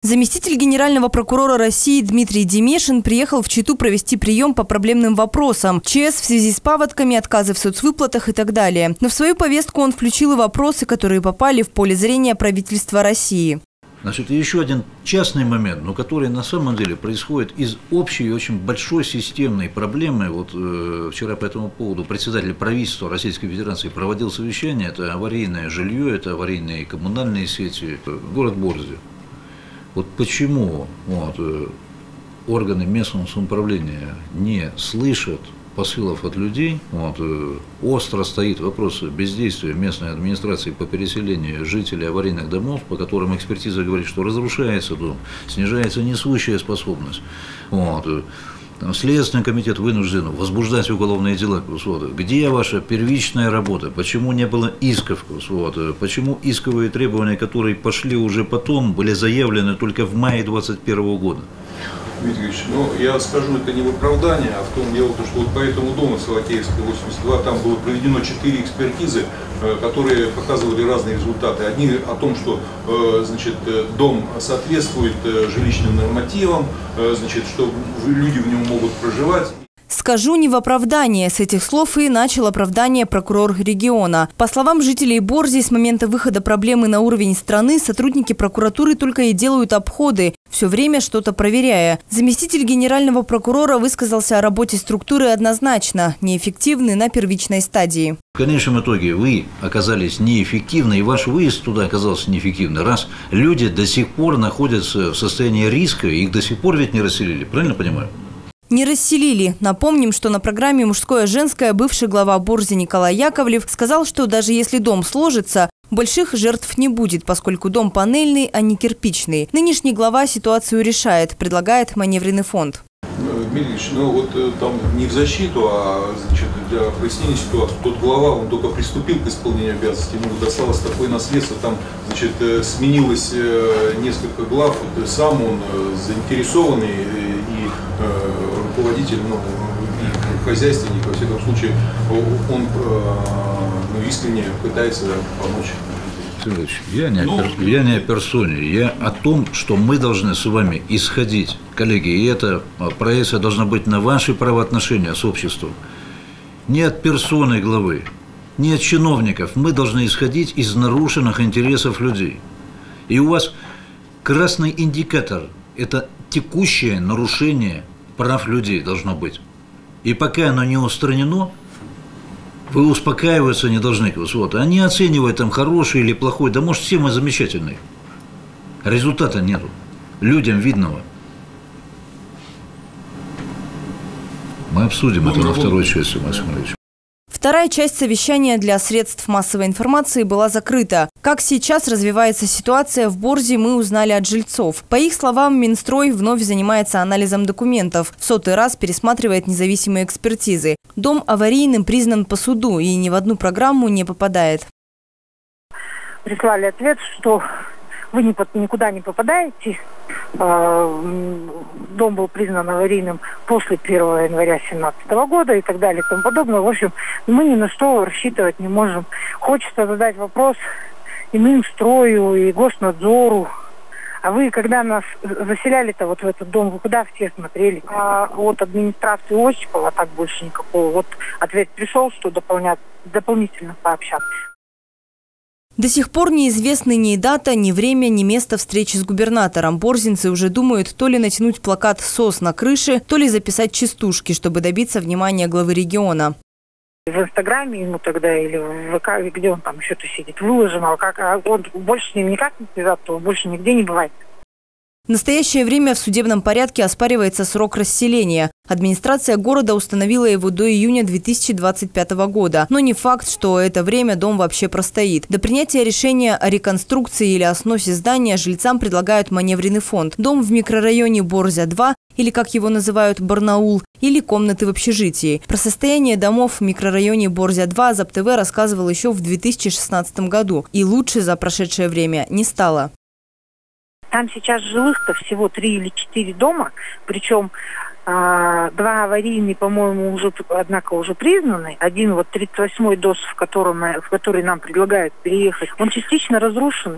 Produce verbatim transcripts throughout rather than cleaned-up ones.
Заместитель генерального прокурора России Дмитрий Демешин приехал в Читу провести прием по проблемным вопросам – ЧС в связи с паводками, отказы в соцвыплатах и так далее. Но в свою повестку он включил и вопросы, которые попали в поле зрения правительства России. Значит, еще один частный момент, но который на самом деле происходит из общей очень большой системной проблемы. Вот э, вчера по этому поводу председатель правительства Российской Федерации проводил совещание. Это аварийное жилье, это аварийные коммунальные сети, город Борзя. Вот почему вот, э, органы местного самоуправления не слышат посылов от людей, вот, э, остро стоит вопрос бездействия местной администрации по переселению жителей аварийных домов, по которым экспертиза говорит, что разрушается дом, снижается несущая способность. Вот, э, там, Следственный комитет вынужден возбуждать уголовные дела. Вот, где ваша первичная работа? Почему не было исков? Вот, э, почему исковые требования, которые пошли уже потом, были заявлены только в мае двадцать первого года? Дмитрий Ильич, ну, я скажу, это не в оправдание, а в том дело, что вот по этому дому Салакеевской восемьдесят два там было проведено четыре экспертизы, которые показывали разные результаты. Одни о том, что значит, дом соответствует жилищным нормативам, значит, что люди в нем могут проживать. Скажу не в оправдание. С этих слов и начал оправдание прокурор региона. По словам жителей Борзи, с момента выхода проблемы на уровень страны сотрудники прокуратуры только и делают обходы, все время что-то проверяя. Заместитель генерального прокурора высказался о работе структуры однозначно, неэффективны на первичной стадии. В конечном итоге вы оказались неэффективны, и ваш выезд туда оказался неэффективный, раз люди до сих пор находятся в состоянии риска, их до сих пор ведь не расселили, правильно понимаю? Не расселили. Напомним, что на программе «Мужское-женское» бывший глава Борзи Николай Яковлев сказал, что даже если дом сложится, больших жертв не будет, поскольку дом панельный, а не кирпичный. Нынешний глава ситуацию решает, предлагает маневренный фонд. Дмитрий Ильич, ну вот там не в защиту, а значит, для прояснения ситуации. Тот глава, он только приступил к исполнению обязанностей, ему досталось такое наследство, там значит, сменилось несколько глав, вот, сам он заинтересованный и руководитель, ну, и хозяйственник, во всяком случае, он ну, искренне пытается помочь. Я не, о, я не о персоне, я о том, что мы должны с вами исходить, коллеги, и эта проекция должна быть на ваши правоотношения с обществом. Не от персоны главы, не от чиновников, мы должны исходить из нарушенных интересов людей. И у вас красный индикатор – это текущее нарушение прав людей должно быть. И пока оно не устранено, вы успокаиваться не должны. Вот. Они оценивают, там, хороший или плохой. Да может, все мы замечательные. Результата нету. Людям видного. Мы обсудим это на второй части, Максим Ильич. Вторая часть совещания для средств массовой информации была закрыта. Как сейчас развивается ситуация в Борзе, мы узнали от жильцов. По их словам, Минстрой вновь занимается анализом документов. В сотый раз пересматривает независимые экспертизы. Дом аварийным признан по суду и ни в одну программу не попадает. Прислали ответ, что вы никуда не попадаете. Дом был признан аварийным после первого января две тысячи семнадцатого года и так далее и тому подобное. В общем, мы ни на что рассчитывать не можем. Хочется задать вопрос и Минстрою, и Госнадзору. А вы, когда нас заселяли-то вот в этот дом, вы куда все смотрели? А от администрации Осипова так больше никакого. Вот ответ пришел, что дополнять, дополнительно пообщаться. До сих пор неизвестны ни дата, ни время, ни место встречи с губернатором. Борзинцы уже думают то ли натянуть плакат «СОС» на крыше, то ли записать частушки, чтобы добиться внимания главы региона. В Инстаграме ему тогда или в ВК, где он там еще-то сидит, выложено, как, а он больше с ним никак не связаться, больше нигде не бывает. В настоящее время в судебном порядке оспаривается срок расселения. Администрация города установила его до июня две тысячи двадцать пятого года. Но не факт, что это время дом вообще простоит. До принятия решения о реконструкции или о сносе здания жильцам предлагают маневренный фонд. Дом в микрорайоне Борзя-два, или как его называют Барнаул, или комнаты в общежитии. Про состояние домов в микрорайоне Борзя-два ЗапТВ рассказывал еще в две тысячи шестнадцатом году. И лучше за прошедшее время не стало. Там сейчас жилых-то всего три или четыре дома, причем а, два аварийные, по-моему, уже, однако, уже признаны. Один вот тридцать восьмой ДОС, в, котором, в который нам предлагают переехать, он частично разрушенный.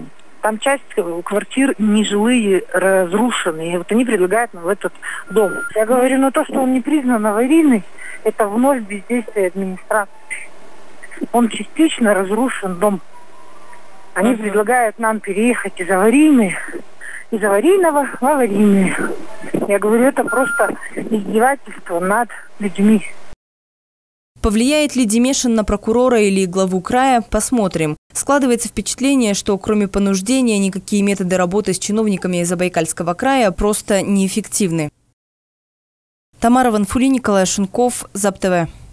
Там часть квартир нежилые, разрушенные. И вот они предлагают нам в этот дом. Я говорю, ну то, что он не признан аварийный, это вновь бездействие администрации. Он частично разрушен, дом. Они uh-huh. предлагают нам переехать из аварийной, из аварийного в аварийный. Я говорю, это просто издевательство над людьми. Повлияет ли Демешин на прокурора или главу края, посмотрим. Складывается впечатление, что кроме понуждения никакие методы работы с чиновниками Забайкальского края просто неэффективны. Тамара Ванфули, Николай Шунков, ЗАП-ТВ.